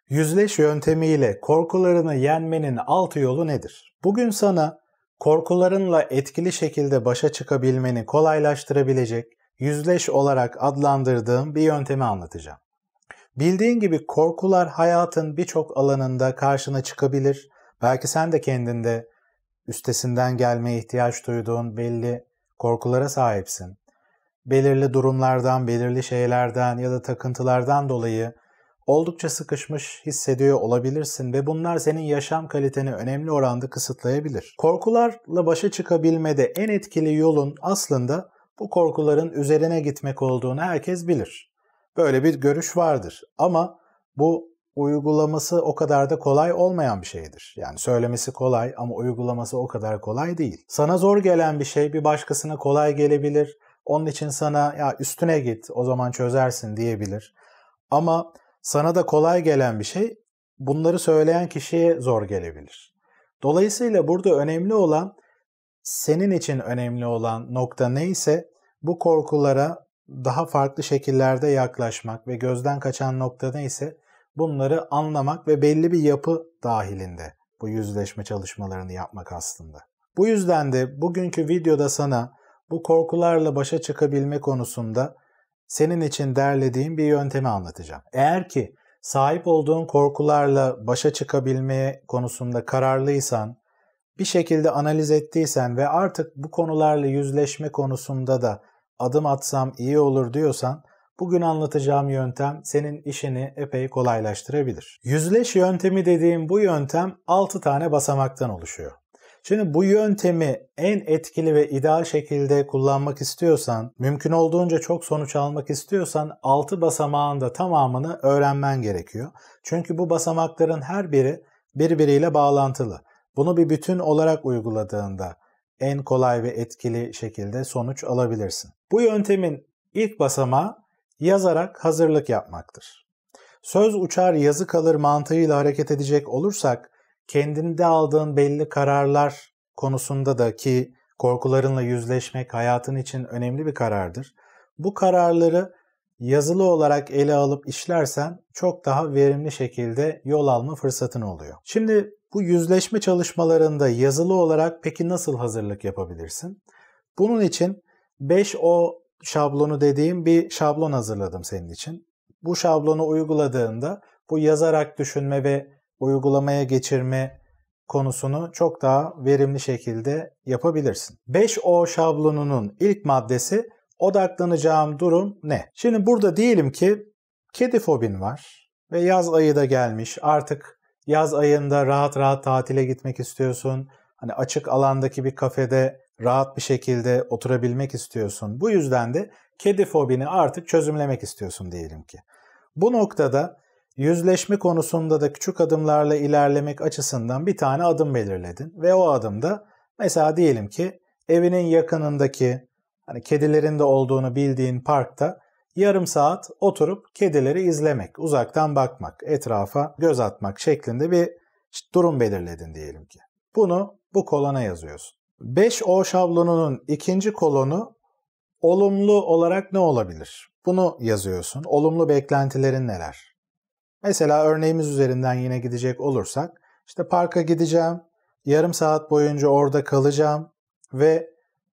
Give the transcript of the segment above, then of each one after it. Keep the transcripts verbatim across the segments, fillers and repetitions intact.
Yüzleş yöntemiyle korkularını yenmenin altı yolu nedir? Bugün sana korkularınla etkili şekilde başa çıkabilmeni kolaylaştırabilecek yüzleş olarak adlandırdığım bir yöntemi anlatacağım. Bildiğin gibi korkular hayatın birçok alanında karşına çıkabilir. Belki sen de kendinde üstesinden gelmeye ihtiyaç duyduğun belli korkulara sahipsin. Belirli durumlardan, belirli şeylerden ya da takıntılardan dolayı oldukça sıkışmış hissediyor olabilirsin ve bunlar senin yaşam kaliteni önemli oranda kısıtlayabilir. Korkularla başa çıkabilmede en etkili yolun aslında bu korkuların üzerine gitmek olduğunu herkes bilir. Böyle bir görüş vardır ama bu uygulaması o kadar da kolay olmayan bir şeydir. Yani söylemesi kolay ama uygulaması o kadar kolay değil. Sana zor gelen bir şey bir başkasına kolay gelebilir. Onun için sana ya üstüne git o zaman çözersin diyebilir. Ama sana da kolay gelen bir şey bunları söyleyen kişiye zor gelebilir. Dolayısıyla burada önemli olan, senin için önemli olan nokta neyse bu korkulara daha farklı şekillerde yaklaşmak ve gözden kaçan nokta neyse bunları anlamak ve belli bir yapı dahilinde bu yüzleşme çalışmalarını yapmak aslında. Bu yüzden de bugünkü videoda sana bu korkularla başa çıkabilme konusunda senin için derlediğim bir yöntemi anlatacağım. Eğer ki sahip olduğun korkularla başa çıkabilmeye konusunda kararlıysan, bir şekilde analiz ettiysen ve artık bu konularla yüzleşme konusunda da adım atsam iyi olur diyorsan, bugün anlatacağım yöntem senin işini epey kolaylaştırabilir. Yüzleş yöntemi dediğim bu yöntem altı tane basamaktan oluşuyor. Şimdi bu yöntemi en etkili ve ideal şekilde kullanmak istiyorsan, mümkün olduğunca çok sonuç almak istiyorsan altı basamağın da tamamını öğrenmen gerekiyor. Çünkü bu basamakların her biri birbiriyle bağlantılı. Bunu bir bütün olarak uyguladığında en kolay ve etkili şekilde sonuç alabilirsin. Bu yöntemin ilk basamağı yazarak hazırlık yapmaktır. Söz uçar yazı kalır mantığıyla hareket edecek olursak, kendinde aldığın belli kararlar konusunda da ki korkularınla yüzleşmek hayatın için önemli bir karardır. Bu kararları yazılı olarak ele alıp işlersen çok daha verimli şekilde yol alma fırsatın oluyor. Şimdi bu yüzleşme çalışmalarında yazılı olarak peki nasıl hazırlık yapabilirsin? Bunun için beş O şablonu dediğim bir şablon hazırladım senin için. Bu şablonu uyguladığında bu yazarak düşünme ve uygulamaya geçirme konusunu çok daha verimli şekilde yapabilirsin. beş O şablonunun ilk maddesi odaklanacağım durum ne? Şimdi burada diyelim ki kedi fobin var ve yaz ayı da gelmiş. Artık yaz ayında rahat rahat tatile gitmek istiyorsun. Hani açık alandaki bir kafede rahat bir şekilde oturabilmek istiyorsun. Bu yüzden de kedi fobini artık çözümlemek istiyorsun diyelim ki. Bu noktada yüzleşme konusunda da küçük adımlarla ilerlemek açısından bir tane adım belirledin ve o adımda mesela diyelim ki evinin yakınındaki hani kedilerin de olduğunu bildiğin parkta yarım saat oturup kedileri izlemek, uzaktan bakmak, etrafa göz atmak şeklinde bir durum belirledin diyelim ki. Bunu bu kolona yazıyorsun. beş O şablonunun ikinci kolonu olumlu olarak ne olabilir? Bunu yazıyorsun. Olumlu beklentilerin neler? Mesela örneğimiz üzerinden yine gidecek olursak, işte parka gideceğim, yarım saat boyunca orada kalacağım ve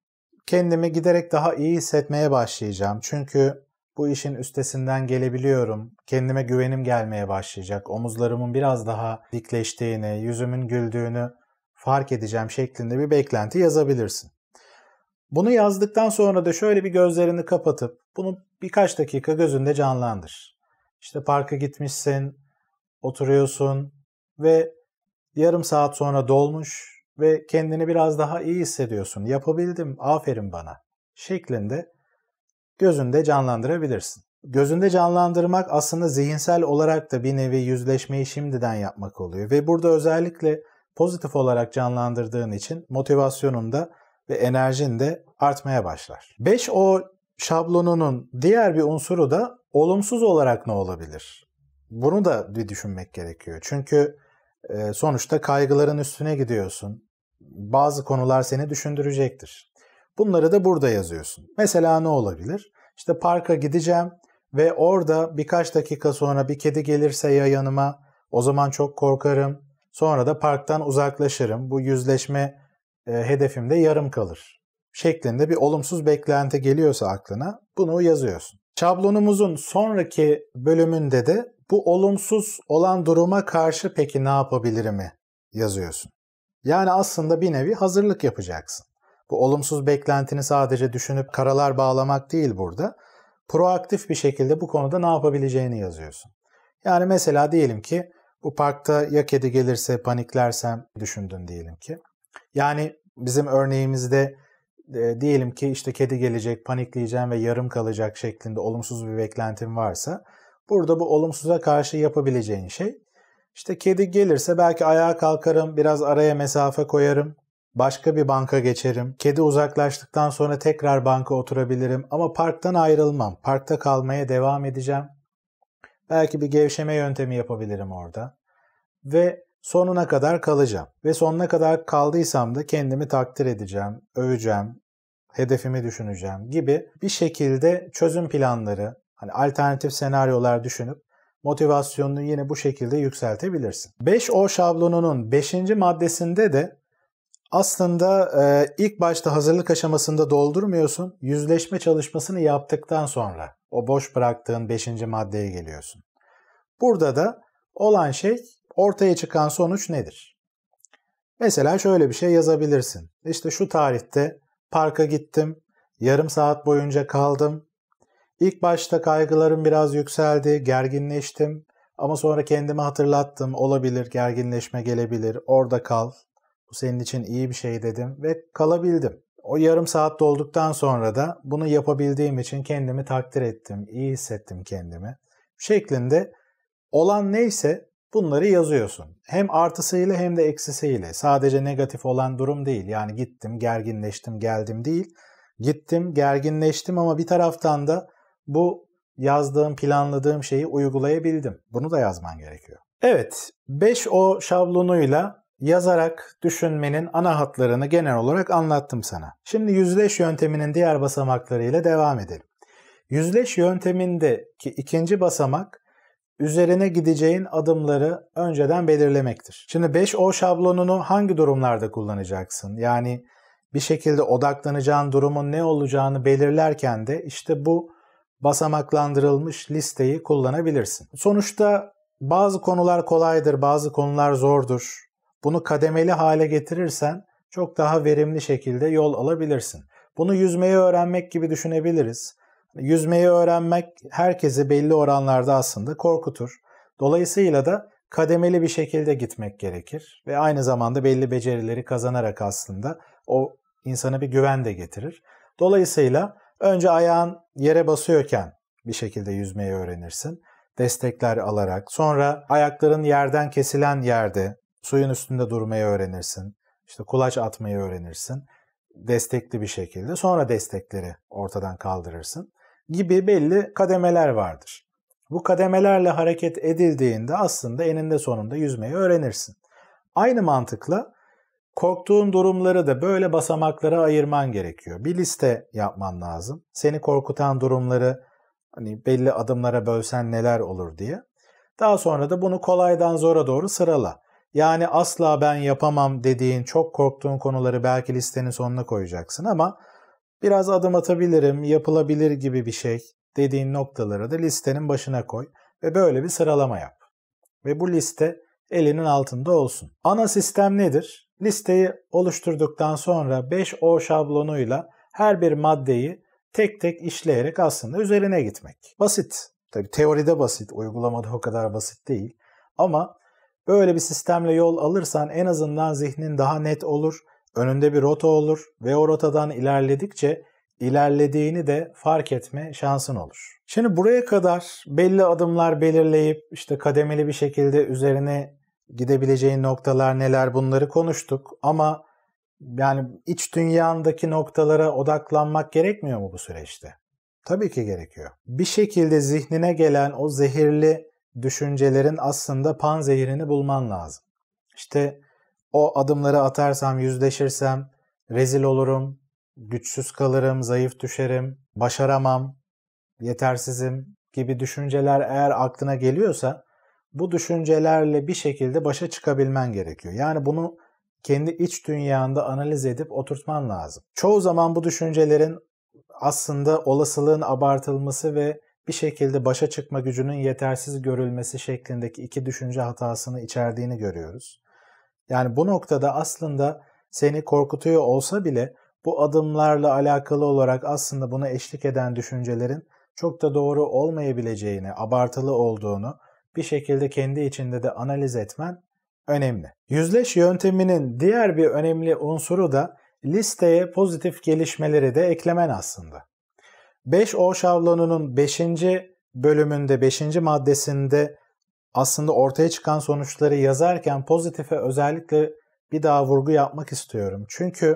kendimi giderek daha iyi hissetmeye başlayacağım. Çünkü bu işin üstesinden gelebiliyorum, kendime güvenim gelmeye başlayacak, omuzlarımın biraz daha dikleştiğini, yüzümün güldüğünü fark edeceğim şeklinde bir beklenti yazabilirsin. Bunu yazdıktan sonra da şöyle bir gözlerini kapatıp bunu birkaç dakika gözünde canlandır. İşte parka gitmişsin, oturuyorsun ve yarım saat sonra dolmuş ve kendini biraz daha iyi hissediyorsun. Yapabildim, aferin bana şeklinde gözünde canlandırabilirsin. Gözünde canlandırmak aslında zihinsel olarak da bir nevi yüzleşmeyi şimdiden yapmak oluyor. Ve burada özellikle pozitif olarak canlandırdığın için motivasyonun da ve enerjin de artmaya başlar. beş O şablonunun diğer bir unsuru da olumsuz olarak ne olabilir? Bunu da bir düşünmek gerekiyor. Çünkü e, sonuçta kaygıların üstüne gidiyorsun. Bazı konular seni düşündürecektir. Bunları da burada yazıyorsun. Mesela ne olabilir? İşte parka gideceğim ve orada birkaç dakika sonra bir kedi gelirse ya yanıma O zaman çok korkarım. Sonra da parktan uzaklaşırım. Bu yüzleşme e, hedefimde yarım kalır. Şeklinde bir olumsuz beklenti geliyorsa aklına bunu yazıyorsun. Şablonumuzun sonraki bölümünde de bu olumsuz olan duruma karşı peki ne yapabilirim'i yazıyorsun. Yani aslında bir nevi hazırlık yapacaksın. Bu olumsuz beklentini sadece düşünüp karalar bağlamak değil burada. Proaktif bir şekilde bu konuda ne yapabileceğini yazıyorsun. Yani mesela diyelim ki bu parkta ya kedi gelirse paniklersem düşündün diyelim ki. Yani bizim örneğimizde e, diyelim ki işte kedi gelecek, panikleyeceğim ve yarım kalacak şeklinde olumsuz bir beklentim varsa burada bu olumsuza karşı yapabileceğin şey işte kedi gelirse belki ayağa kalkarım, biraz araya mesafe koyarım, başka bir banka geçerim. Kedi uzaklaştıktan sonra tekrar banka oturabilirim ama parktan ayrılmam. Parkta kalmaya devam edeceğim. Belki bir gevşeme yöntemi yapabilirim orada. Ve sonuna kadar kalacağım. Ve sonuna kadar kaldıysam da kendimi takdir edeceğim, öveceğim, hedefimi düşüneceğim gibi bir şekilde çözüm planları, hani alternatif senaryolar düşünüp motivasyonunu yine bu şekilde yükseltebilirsin. beş O şablonunun beşinci maddesinde de aslında e, ilk başta hazırlık aşamasında doldurmuyorsun, yüzleşme çalışmasını yaptıktan sonra o boş bıraktığın beşinci maddeye geliyorsun. Burada da olan şey ortaya çıkan sonuç nedir? Mesela şöyle bir şey yazabilirsin. İşte şu tarihte parka gittim, yarım saat boyunca kaldım. İlk başta kaygılarım biraz yükseldi, gerginleştim ama sonra kendime hatırlattım, olabilir, gerginleşme gelebilir, orada kal. Bu senin için iyi bir şey dedim ve kalabildim. O yarım saat dolduktan sonra da bunu yapabildiğim için kendimi takdir ettim, iyi hissettim kendimi. Şeklinde olan neyse bunları yazıyorsun. Hem artısıyla hem de eksisiyle. Sadece negatif olan durum değil. Yani gittim, gerginleştim, geldim değil. Gittim, gerginleştim ama bir taraftan da bu yazdığım, planladığım şeyi uygulayabildim. Bunu da yazman gerekiyor. Evet, beş O şablonuyla yazarak düşünmenin ana hatlarını genel olarak anlattım sana. Şimdi yüzleş yönteminin diğer basamaklarıyla devam edelim. Yüzleş yöntemindeki ikinci basamak üzerine gideceğin adımları önceden belirlemektir. Şimdi beş O şablonunu hangi durumlarda kullanacaksın? Yani bir şekilde odaklanacağın durumun ne olacağını belirlerken de işte bu basamaklandırılmış listeyi kullanabilirsin. Sonuçta bazı konular kolaydır, bazı konular zordur. Bunu kademeli hale getirirsen çok daha verimli şekilde yol alabilirsin. Bunu yüzmeyi öğrenmek gibi düşünebiliriz. Yüzmeyi öğrenmek herkesi belli oranlarda aslında korkutur. Dolayısıyla da kademeli bir şekilde gitmek gerekir ve aynı zamanda belli becerileri kazanarak aslında o insana bir güven de getirir. Dolayısıyla önce ayağın yere basıyorken bir şekilde yüzmeyi öğrenirsin. Destekler alarak. Sonra ayakların yerden kesilen yerde suyun üstünde durmayı öğrenirsin. İşte kulaç atmayı öğrenirsin. Destekli bir şekilde. Sonra destekleri ortadan kaldırırsın. Gibi belli kademeler vardır. Bu kademelerle hareket edildiğinde aslında eninde sonunda yüzmeyi öğrenirsin. Aynı mantıkla korktuğun durumları da böyle basamaklara ayırman gerekiyor. Bir liste yapman lazım. Seni korkutan durumları hani belli adımlara bölsen neler olur diye. Daha sonra da bunu kolaydan zora doğru sırala. Yani asla ben yapamam dediğin, çok korktuğun konuları belki listenin sonuna koyacaksın ama biraz adım atabilirim, yapılabilir gibi bir şey dediğin noktaları da listenin başına koy ve böyle bir sıralama yap. Ve bu liste elinin altında olsun. Ana sistem nedir? Listeyi oluşturduktan sonra beş O şablonuyla her bir maddeyi tek tek işleyerek aslında üzerine gitmek. Basit. Tabii teoride basit, uygulamada o kadar basit değil. Ama böyle bir sistemle yol alırsan en azından zihnin daha net olur, önünde bir rota olur ve o rotadan ilerledikçe ilerlediğini de fark etme şansın olur. Şimdi buraya kadar belli adımlar belirleyip işte kademeli bir şekilde üzerine gidebileceğin noktalar neler bunları konuştuk ama yani iç dünyandaki noktalara odaklanmak gerekmiyor mu bu süreçte? Tabii ki gerekiyor. Bir şekilde zihnine gelen o zehirli düşüncelerin aslında panzehirini bulman lazım. İşte o adımları atarsam, yüzleşirsem rezil olurum, güçsüz kalırım, zayıf düşerim, başaramam, yetersizim gibi düşünceler eğer aklına geliyorsa bu düşüncelerle bir şekilde başa çıkabilmen gerekiyor. Yani bunu kendi iç dünyanda analiz edip oturtman lazım. Çoğu zaman bu düşüncelerin aslında olasılığın abartılması ve bir şekilde başa çıkma gücünün yetersiz görülmesi şeklindeki iki düşünce hatasını içerdiğini görüyoruz. Yani bu noktada aslında seni korkutuyor olsa bile bu adımlarla alakalı olarak aslında buna eşlik eden düşüncelerin çok da doğru olmayabileceğini, abartılı olduğunu bir şekilde kendi içinde de analiz etmen önemli. Yüzleş yönteminin diğer bir önemli unsuru da listeye pozitif gelişmeleri de eklemen aslında. beş O şablonunun beşinci bölümünde, beşinci maddesinde aslında ortaya çıkan sonuçları yazarken pozitife özellikle bir daha vurgu yapmak istiyorum. Çünkü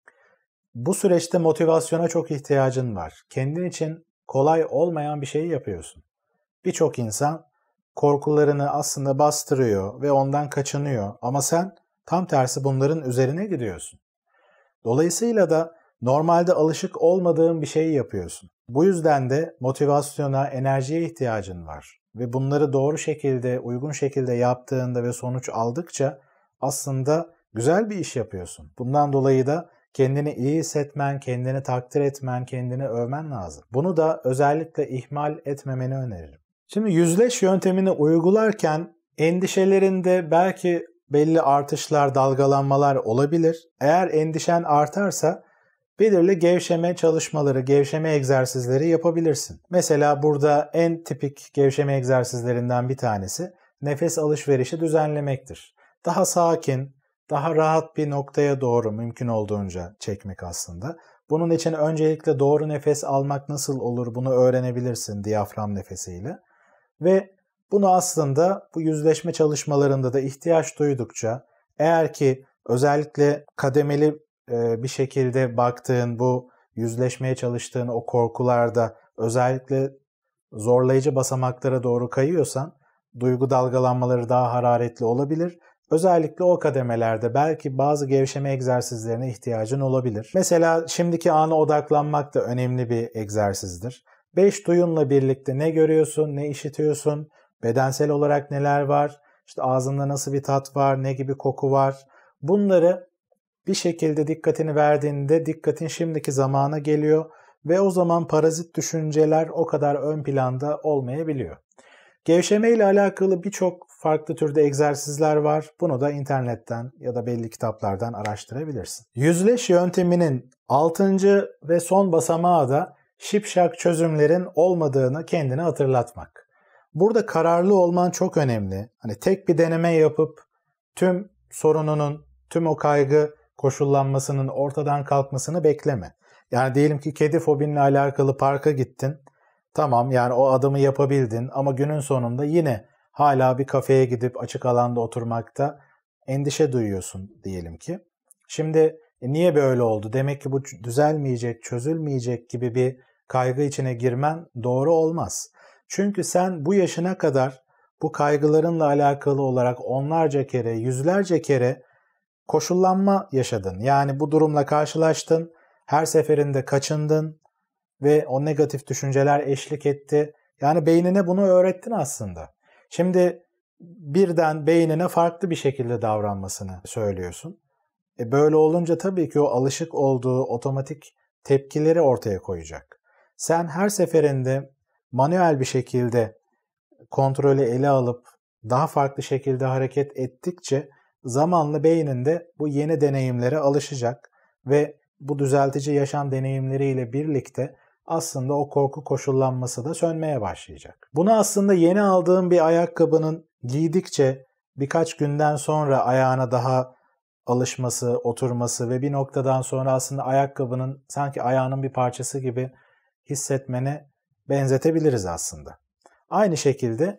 bu süreçte motivasyona çok ihtiyacın var. Kendin için kolay olmayan bir şeyi yapıyorsun. Birçok insan korkularını aslında bastırıyor ve ondan kaçınıyor ama sen tam tersi bunların üzerine gidiyorsun. Dolayısıyla da normalde alışık olmadığın bir şeyi yapıyorsun. Bu yüzden de motivasyona, enerjiye ihtiyacın var. Ve bunları doğru şekilde, uygun şekilde yaptığında ve sonuç aldıkça aslında güzel bir iş yapıyorsun. Bundan dolayı da kendini iyi hissetmen, kendini takdir etmen, kendini övmen lazım. Bunu da özellikle ihmal etmemeni öneririm. Şimdi yüzleş yöntemini uygularken endişelerinde belki belli artışlar, dalgalanmalar olabilir. Eğer endişen artarsa belirli gevşeme çalışmaları, gevşeme egzersizleri yapabilirsin. Mesela burada en tipik gevşeme egzersizlerinden bir tanesi nefes alışverişi düzenlemektir. Daha sakin, daha rahat bir noktaya doğru mümkün olduğunca çekmek aslında. Bunun için öncelikle doğru nefes almak nasıl olur bunu öğrenebilirsin diyafram nefesiyle. Ve bunu aslında bu yüzleşme çalışmalarında da ihtiyaç duydukça eğer ki özellikle kademeli bir şekilde baktığın bu yüzleşmeye çalıştığın o korkularda özellikle zorlayıcı basamaklara doğru kayıyorsan duygu dalgalanmaları daha hararetli olabilir. Özellikle o kademelerde belki bazı gevşeme egzersizlerine ihtiyacın olabilir. Mesela şimdiki ana odaklanmak da önemli bir egzersizdir. Beş duyunla birlikte ne görüyorsun, ne işitiyorsun, bedensel olarak neler var, işte ağzında nasıl bir tat var, ne gibi koku var. Bunları bir şekilde dikkatini verdiğinde dikkatin şimdiki zamana geliyor ve o zaman parazit düşünceler o kadar ön planda olmayabiliyor. Gevşeme ile alakalı birçok farklı türde egzersizler var. Bunu da internetten ya da belli kitaplardan araştırabilirsin. Yüzleş yönteminin altıncı ve son basamağı da şipşak çözümlerin olmadığını kendine hatırlatmak. Burada kararlı olman çok önemli. Hani tek bir deneme yapıp tüm sorununun, tüm o kaygı koşullanmasının ortadan kalkmasını bekleme. Yani diyelim ki kedi fobinle alakalı parka gittin. Tamam yani o adımı yapabildin ama günün sonunda yine hala bir kafeye gidip açık alanda oturmakta endişe duyuyorsun diyelim ki. Şimdi e, niye böyle oldu? Demek ki bu düzelmeyecek, çözülmeyecek gibi bir kaygı içine girmen doğru olmaz. Çünkü sen bu yaşına kadar bu kaygılarınla alakalı olarak onlarca kere, yüzlerce kere koşullanma yaşadın. Yani bu durumla karşılaştın, her seferinde kaçındın ve o negatif düşünceler eşlik etti. Yani beynine bunu öğrettin aslında. Şimdi birden beynine farklı bir şekilde davranmasını söylüyorsun. E böyle olunca tabii ki o alışık olduğu otomatik tepkileri ortaya koyacak. Sen her seferinde manuel bir şekilde kontrolü ele alıp daha farklı şekilde hareket ettikçe zamanla beyninde bu yeni deneyimlere alışacak ve bu düzeltici yaşam deneyimleriyle birlikte aslında o korku koşullanması da sönmeye başlayacak. Bunu aslında yeni aldığın bir ayakkabının giydikçe birkaç günden sonra ayağına daha alışması, oturması ve bir noktadan sonra aslında ayakkabının sanki ayağının bir parçası gibi hissetmene benzetebiliriz aslında. Aynı şekilde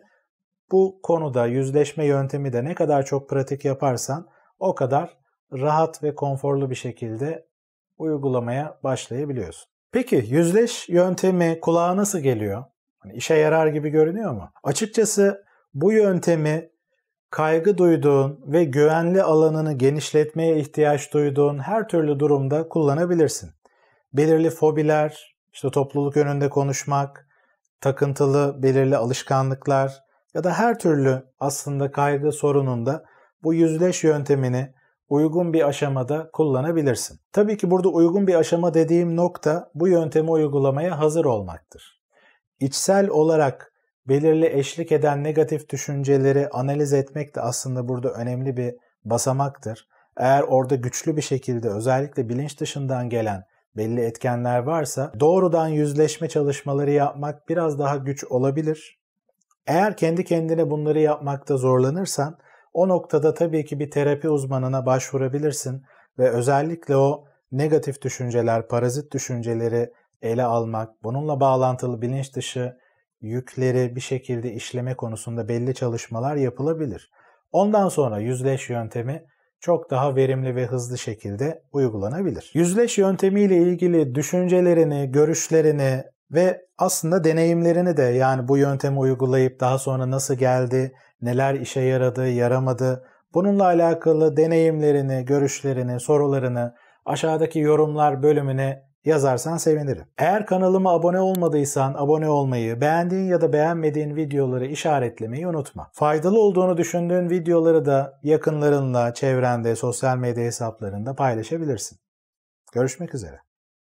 bu konuda yüzleşme yöntemi de ne kadar çok pratik yaparsan o kadar rahat ve konforlu bir şekilde uygulamaya başlayabiliyorsun. Peki yüzleş yöntemi kulağa nasıl geliyor? Hani işe yarar gibi görünüyor mu? Açıkçası bu yöntemi kaygı duyduğun ve güvenli alanını genişletmeye ihtiyaç duyduğun her türlü durumda kullanabilirsin. Belirli fobiler, işte topluluk önünde konuşmak, takıntılı belirli alışkanlıklar ya da her türlü aslında kaygı sorununda bu yüzleş yöntemini uygun bir aşamada kullanabilirsin. Tabii ki burada uygun bir aşama dediğim nokta bu yöntemi uygulamaya hazır olmaktır. İçsel olarak belirli eşlik eden negatif düşünceleri analiz etmek de aslında burada önemli bir basamaktır. Eğer orada güçlü bir şekilde özellikle bilinç dışından gelen belli etkenler varsa doğrudan yüzleşme çalışmaları yapmak biraz daha güç olabilir. Eğer kendi kendine bunları yapmakta zorlanırsan o noktada tabii ki bir terapi uzmanına başvurabilirsin ve özellikle o negatif düşünceler, parazit düşünceleri ele almak, bununla bağlantılı bilinç dışı yükleri bir şekilde işleme konusunda belli çalışmalar yapılabilir. Ondan sonra yüzleş yöntemi çok daha verimli ve hızlı şekilde uygulanabilir. Yüzleş yöntemiyle ilgili düşüncelerini, görüşlerini ve aslında deneyimlerini de, yani bu yöntemi uygulayıp daha sonra nasıl geldi, neler işe yaradı, yaramadı, bununla alakalı deneyimlerini, görüşlerini, sorularını aşağıdaki yorumlar bölümüne yazarsan sevinirim. Eğer kanalıma abone olmadıysan abone olmayı, beğendiğin ya da beğenmediğin videoları işaretlemeyi unutma. Faydalı olduğunu düşündüğün videoları da yakınlarınla, çevrende, sosyal medya hesaplarında paylaşabilirsin. Görüşmek üzere.